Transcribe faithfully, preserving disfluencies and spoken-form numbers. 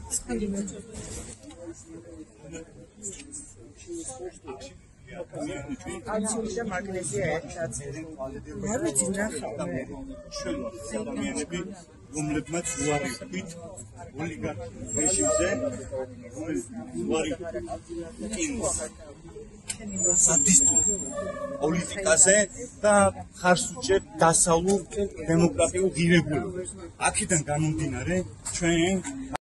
კალციუმი და მაგნეზია ერთად. არ ვიცი ნახავ მე. ჩვენ ადამიანები რომლებმაც უარი ვთქვით ოლიგარქ რეჟიმზე, რომელიც უარი ვთქვით სადისტურ პოლიტიკაზე და ხარს უჭერთ დასავლურ დემოკრატიულ ღირებულებას. აქედან გამომდინარე ჩვენ